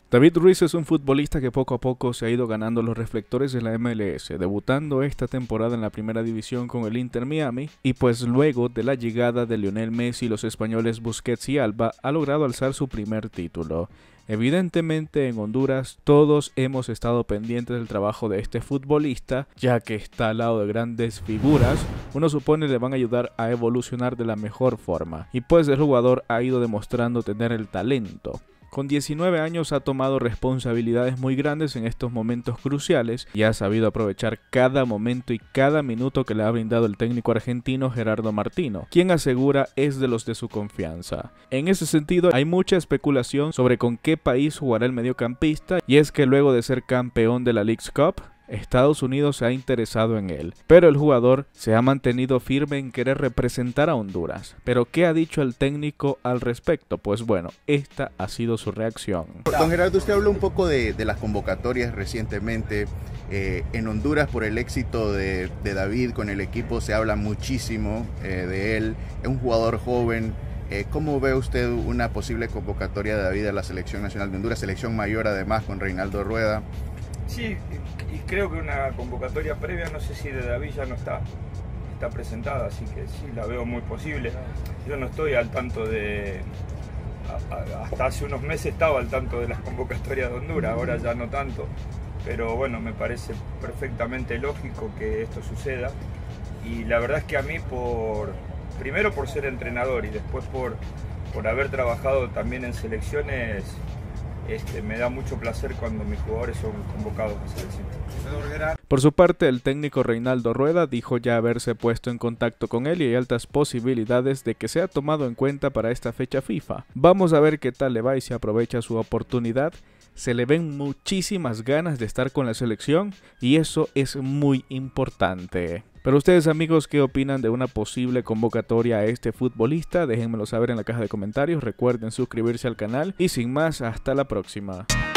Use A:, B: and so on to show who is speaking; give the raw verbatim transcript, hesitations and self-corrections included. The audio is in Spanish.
A: David Ruiz es un futbolista que poco a poco se ha ido ganando los reflectores de la M L S, debutando esta temporada en la primera división con el Inter Miami, y pues luego de la llegada de Lionel Messi, los españoles Busquets y Alba ha logrado alzar su primer título. Evidentemente en Honduras todos hemos estado pendientes del trabajo de este futbolista, ya que está al lado de grandes figuras, uno supone le van a ayudar a evolucionar de la mejor forma, y pues el jugador ha ido demostrando tener el talento. Con diecinueve años ha tomado responsabilidades muy grandes en estos momentos cruciales y ha sabido aprovechar cada momento y cada minuto que le ha brindado el técnico argentino Gerardo Martino, quien asegura es de los de su confianza. En ese sentido hay mucha especulación sobre con qué país jugará el mediocampista, y es que luego de ser campeón de la Leagues Cup, Estados Unidos se ha interesado en él, pero el jugador se ha mantenido firme en querer representar a Honduras. ¿Pero qué ha dicho el técnico al respecto? Pues bueno, esta ha sido su reacción.
B: Don Gerardo, usted habló un poco de, de las convocatorias recientemente eh, en Honduras por el éxito de, de David con el equipo, se habla muchísimo eh, de él, es un jugador joven. Eh, ¿Cómo ve usted una posible convocatoria de David a la Selección Nacional de Honduras, selección mayor además con Reinaldo Rueda?
C: Sí, y creo que una convocatoria previa, no sé si de David ya no está, está presentada, así que sí, la veo muy posible. Yo no estoy al tanto de... Hasta hace unos meses estaba al tanto de las convocatorias de Honduras, ahora ya no tanto. Pero bueno, me parece perfectamente lógico que esto suceda. Y la verdad es que a mí, por primero por ser entrenador y después por, por haber trabajado también en selecciones, Este, me da mucho placer cuando mis jugadores son convocados a selección.
A: Por su parte, el técnico Reinaldo Rueda dijo ya haberse puesto en contacto con él y hay altas posibilidades de que sea tomado en cuenta para esta fecha FIFA. Vamos a ver qué tal le va y si aprovecha su oportunidad. Se le ven muchísimas ganas de estar con la selección y eso es muy importante. Pero ustedes, amigos, ¿qué opinan de una posible convocatoria a este futbolista? Déjenmelo saber en la caja de comentarios, recuerden suscribirse al canal y sin más, hasta la próxima.